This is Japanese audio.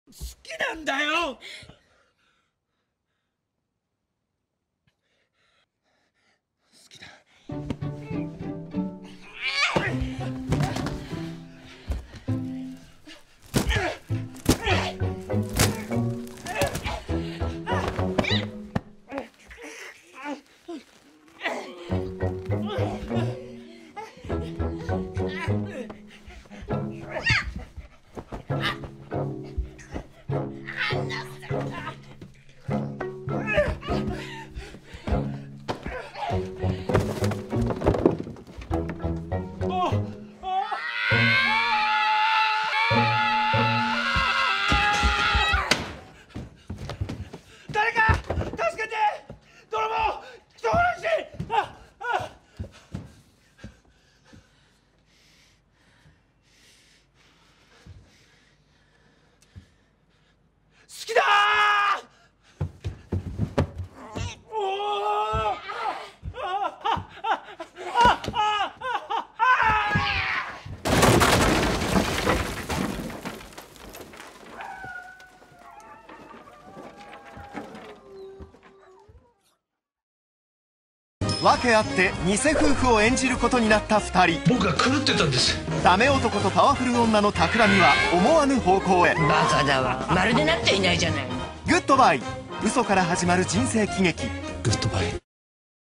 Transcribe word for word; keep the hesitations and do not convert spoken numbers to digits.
好きなんだよ。好きだ。誰か助けて！泥棒！人殺し！ああ好きだー！おー！ 訳あって偽夫婦を演じることになったふたり。 僕が狂ってたんです。 ダメ男とパワフル女の企みは思わぬ方向へ。 バカだわ、まるでなっていないじゃない。 グッドバイ、嘘から始まる人生喜劇。 グッドバイ。